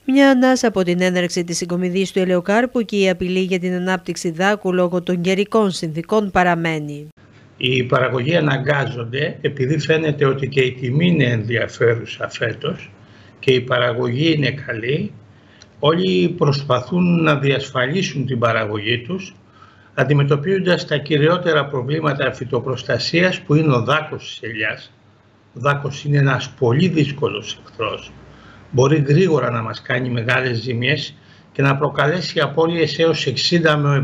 Μια ανάσα από την έναρξη της συγκομιδής του ελαιοκάρπου και η απειλή για την ανάπτυξη δάκου λόγω των καιρικών συνθηκών παραμένει. Οι παραγωγοί αναγκάζονται, επειδή φαίνεται ότι και η τιμή είναι ενδιαφέρουσα φέτος και η παραγωγή είναι καλή, όλοι προσπαθούν να διασφαλίσουν την παραγωγή τους, αντιμετωπίζοντας τα κυριότερα προβλήματα φυτοπροστασίας που είναι ο δάκος της ελιάς. Ο δάκος είναι ένας πολύ δύσκολος εχθρός. Μπορεί γρήγορα να μας κάνει μεγάλες ζημιές και να προκαλέσει απώλειες έως 60 με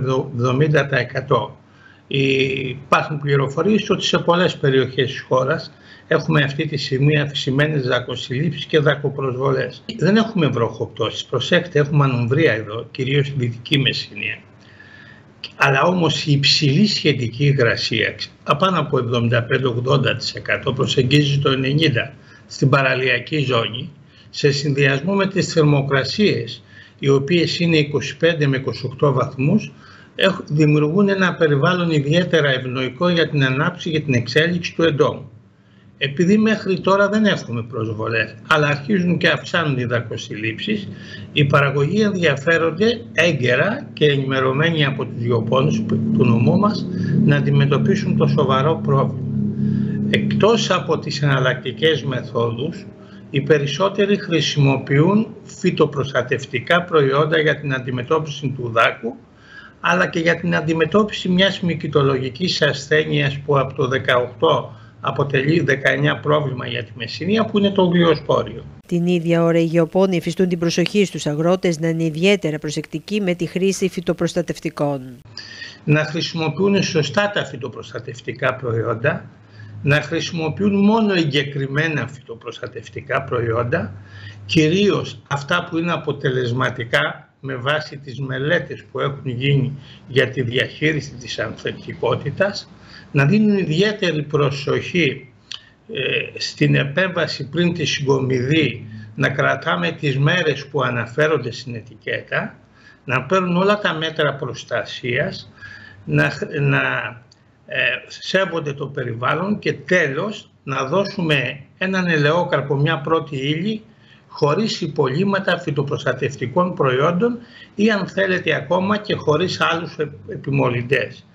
70%. Υπάρχουν πληροφορίες ότι σε πολλές περιοχές της χώρας έχουμε αυτή τη στιγμή αυξημένες δακοσυλλήψεις και δακοπροσβολές. Δεν έχουμε βροχοπτώσεις, προσέξτε, έχουμε ανομβρία εδώ, κυρίως στη Δυτική Μεσσηνία. Αλλά όμως η υψηλή σχετική υγρασία, απάνω από 75-80%, προσεγγίζει το 90% στην παραλιακή ζώνη, σε συνδυασμό με τις θερμοκρασίες, οι οποίες είναι 25 με 28 βαθμούς, δημιουργούν ένα περιβάλλον ιδιαίτερα ευνοϊκό για την ανάπτυξη και την εξέλιξη του εντόμου. Επειδή μέχρι τώρα δεν έχουμε προσβολές, αλλά αρχίζουν και αυξάνουν οι δακοσυλλήψεις, οι παραγωγοί ενδιαφέρονται έγκαιρα και ενημερωμένοι από τους γεωπόνους του νομού μας να αντιμετωπίσουν το σοβαρό πρόβλημα. Εκτός από τις εναλλακτικές μεθόδους, οι περισσότεροι χρησιμοποιούν φυτοπροστατευτικά προϊόντα για την αντιμετώπιση του δάκου, αλλά και για την αντιμετώπιση μιας μυκητολογικής ασθένειας που από το 18 αποτελεί 19 πρόβλημα για τη Μεσσηνία, που είναι το γλυοσπόριο. Την ίδια ώρα οι γεωπόνοι εφιστούν την προσοχή στους αγρότες να είναι ιδιαίτερα προσεκτικοί με τη χρήση φυτοπροστατευτικών. Να χρησιμοποιούν σωστά τα φυτοπροστατευτικά προϊόντα, να χρησιμοποιούν μόνο εγκεκριμένα φυτοπροστατευτικά προϊόντα, κυρίως αυτά που είναι αποτελεσματικά με βάση τις μελέτες που έχουν γίνει για τη διαχείριση της ανθεκτικότητας, να δίνουν ιδιαίτερη προσοχή στην επέμβαση πριν τη συγκομιδή, να κρατάμε τις μέρες που αναφέρονται στην ετικέτα, να παίρνουν όλα τα μέτρα προστασίας, να σέβονται το περιβάλλον και τέλος να δώσουμε έναν ελαιόκαρπο, μια πρώτη ύλη, χωρίς υπολείμματα φυτοπροστατευτικών προϊόντων ή αν θέλετε ακόμα και χωρίς άλλους επιμολυντές.